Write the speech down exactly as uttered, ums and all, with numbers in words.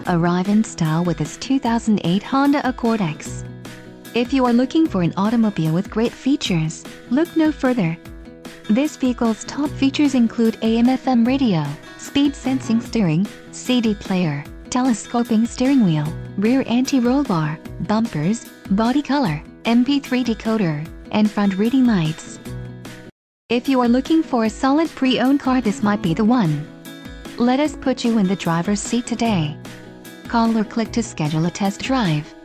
Arrive in style with this two thousand eight Honda Accord X. If you are looking for an automobile with great features, look no further. This vehicle's top features include A M F M radio, speed sensing steering, C D player, telescoping steering wheel, rear anti-roll bar, bumpers, body color, M P three decoder, and front reading lights. If you are looking for a solid pre-owned car, this might be the one. Let us put you in the driver's seat today. Call or click to schedule a test drive.